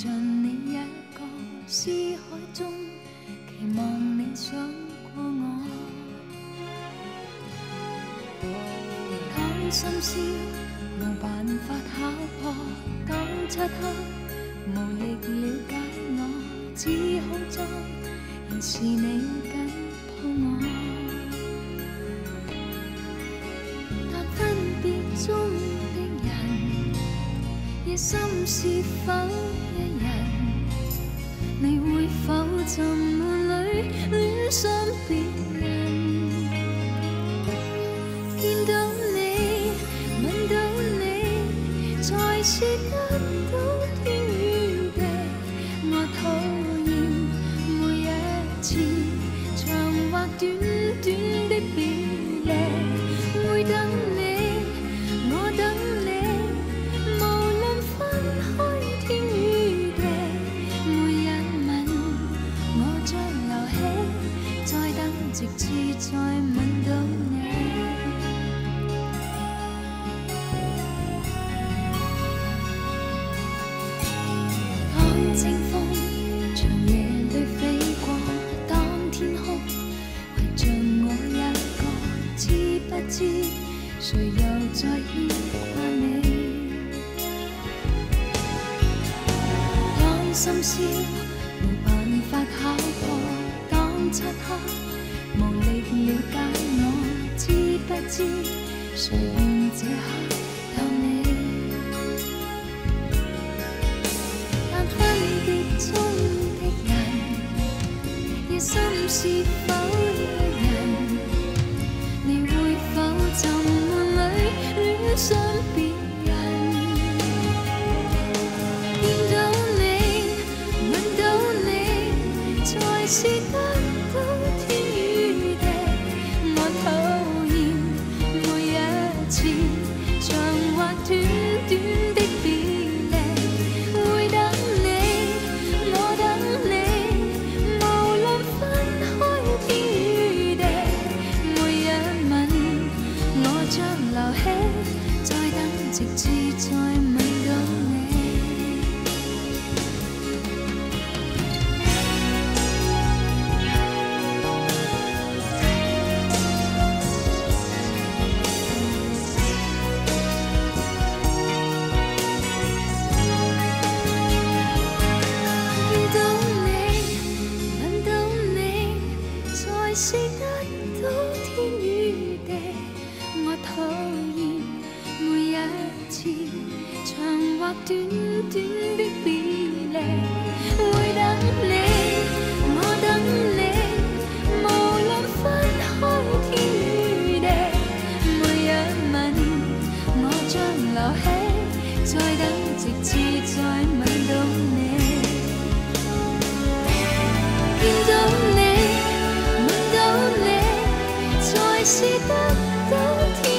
像你一个思海中，期望你想过我。当深宵无办法考破，当漆黑无力了解我，只好装仍是你紧抱我。但分别中的人，夜深是否一人？你會否沉悶裏戀上別人？見到你，吻到你，才是得到天與地。我討厭每一次長或短短的別離，會等你，我等你，無論分開天與地。每日吻，我將留起，再等直至再吻到你。當清風長夜裏飛過，當天空圍着我一個，知不知誰又在牽掛你？當深宵無辦法考破，當漆黑無力了解我，知不知誰願這刻有你？但分別中的人，夜深是否一人？你會否沉悶裏戀上別人？見到你，吻到你，才是得到天與地。我討厭每一次長或短短的別離，會等你，我等你，無論分開天與地。每日吻，我將留起，再等直至再吻到你。見到你，吻到你，才是得到天與地。我討厭每一次長或短短的別離，會等你，我等你，無論分開天與地。每日吻，我將留起，再等直至再吻到你。見到你，吻到你，才是得到天